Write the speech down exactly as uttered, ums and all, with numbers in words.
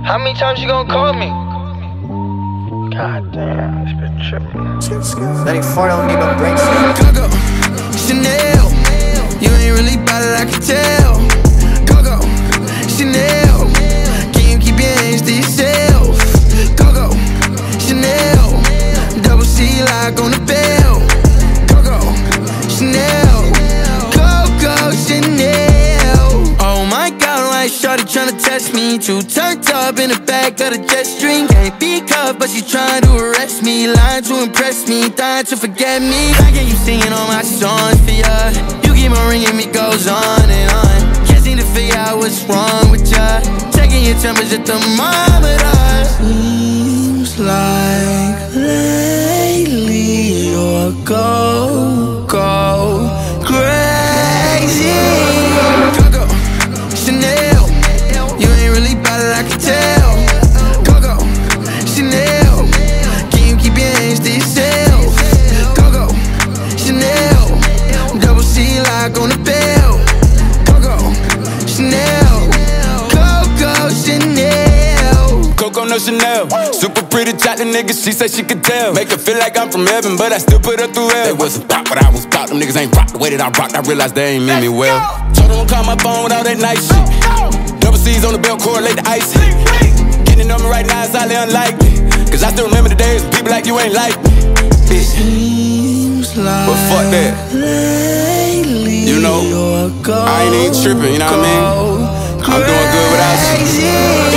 How many times you gonna call me? God damn, this bitch tripping. thirty-four don't need no brakes. Coco, Chanel, you ain't really bout it, I can tell. Coco, Chanel, can you keep your hands to yourself? Coco, Chanel, double C lock on the bell. Coco, Chanel, Coco, Chanel. Oh my God, why is shorty tryna test me? Too turned up in the back of the jet stream. Can't be cuffed, but she trying to arrest me. Lying to impress me, dying to forget me. I get you singing all my songs for ya. You keep on ringing me, goes on and on. Can't seem to figure out what's wrong with ya. Checking your temperature thermometer. Seems like lately you're go, go crazy. Coco, Chanel, you ain't really bout it, I can tell. Coco, Chanel, can you keep your hands to yourself? Coco, Chanel, double C lock on the bell. Coco, Chanel, Coco, Chanel. Coco, no Chanel. Super pretty chocolate nigga, she say she could tell. Make her feel like I'm from heaven, but I still put her through hell. They wasn't pop, but I was pop. Them niggas ain't rock the way that I rocked. I realized they ain't mean me well. Told them to call my phone with all that nice shit. Double C's on the belt, correlate the ice. Getting on me right now is highly unlikely. Cause I still remember the days when people like you ain't like me. Bitch. Seems like but fuck that. lately You know, you're go, I ain't even tripping, you know what I mean? I'm doing good without you. crazy.